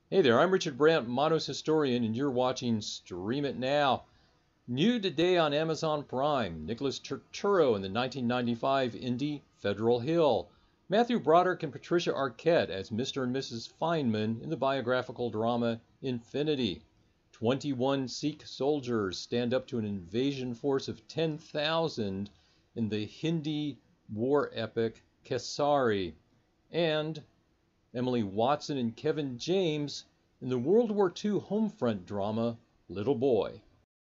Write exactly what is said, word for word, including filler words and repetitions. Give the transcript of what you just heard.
Hey there, I'm Richard Brandt, Monos Historian, and you're watching Stream It Now. New today on Amazon Prime, Nicholas Turturro in the nineteen ninety-five indie Federal Hill. Matthew Broderick and Patricia Arquette as Mister and Missus Feynman in the biographical drama Infinity. twenty-one Sikh soldiers stand up to an invasion force of ten thousand in the Hindi war epic Kesari. And Emily Watson and Kevin James in the World War Two Homefront drama Little Boy.